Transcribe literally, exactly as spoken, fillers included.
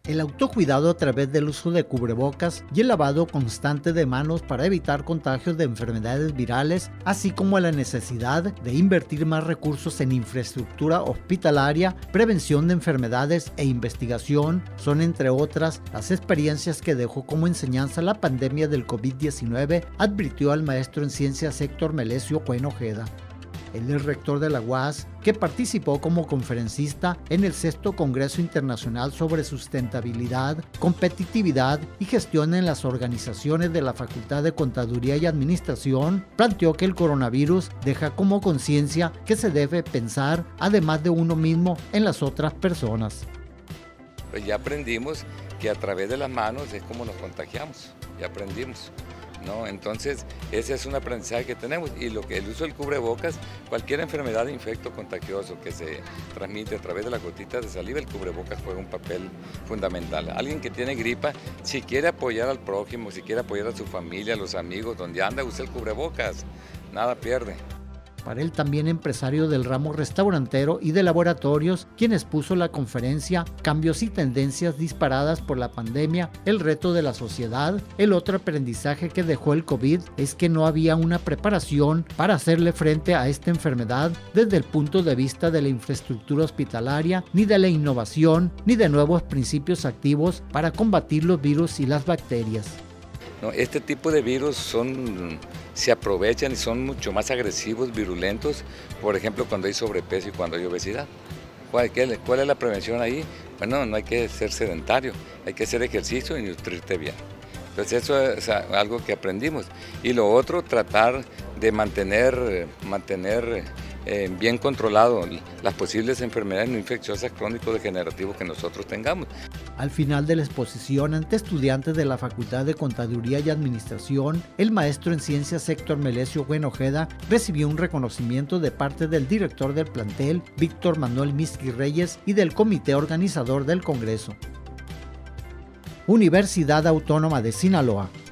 El autocuidado a través del uso de cubrebocas y el lavado constante de manos para evitar contagios de enfermedades virales, así como la necesidad de invertir más recursos en infraestructura hospitalaria, prevención de enfermedades e investigación, son entre otras las experiencias que dejó como enseñanza la pandemia del COVID diecinueve, advirtió al maestro en ciencias Héctor Melesio Cuen Ojeda. Él es rector de la U A S, que participó como conferencista en el sexto Congreso Internacional sobre Sustentabilidad, Competitividad y Gestión en las Organizaciones de la Facultad de Contaduría y Administración. Planteó que el coronavirus deja como conciencia que se debe pensar, además de uno mismo, en las otras personas. Pues ya aprendimos que a través de las manos es como nos contagiamos, ya aprendimos. ¿No? Entonces, ese es un aprendizaje que tenemos, y lo que el uso del cubrebocas, cualquier enfermedad de infecto contagioso que se transmite a través de las gotitas de saliva, el cubrebocas juega un papel fundamental. Alguien que tiene gripa, si quiere apoyar al prójimo, si quiere apoyar a su familia, a los amigos, donde anda, usa el cubrebocas, nada pierde. Para el también empresario del ramo restaurantero y de laboratorios, quien expuso la conferencia Cambios y tendencias disparadas por la pandemia, el reto de la sociedad, el otro aprendizaje que dejó el COVID es que no había una preparación para hacerle frente a esta enfermedad desde el punto de vista de la infraestructura hospitalaria, ni de la innovación, ni de nuevos principios activos para combatir los virus y las bacterias. No, este tipo de virus son, se aprovechan y son mucho más agresivos, virulentos, por ejemplo, cuando hay sobrepeso y cuando hay obesidad. ¿Cuál, qué, ¿Cuál es la prevención ahí? Bueno, no hay que ser sedentario, hay que hacer ejercicio y nutrirte bien. Entonces eso es algo que aprendimos. Y lo otro, tratar de mantener, mantener eh, bien controlado las posibles enfermedades no infecciosas crónico-degenerativas que nosotros tengamos. Al final de la exposición ante estudiantes de la Facultad de Contaduría y Administración, el maestro en ciencias Héctor Melesio Cuen Ojeda recibió un reconocimiento de parte del director del plantel, Víctor Manuel Mizqui Reyes, y del comité organizador del Congreso. Universidad Autónoma de Sinaloa.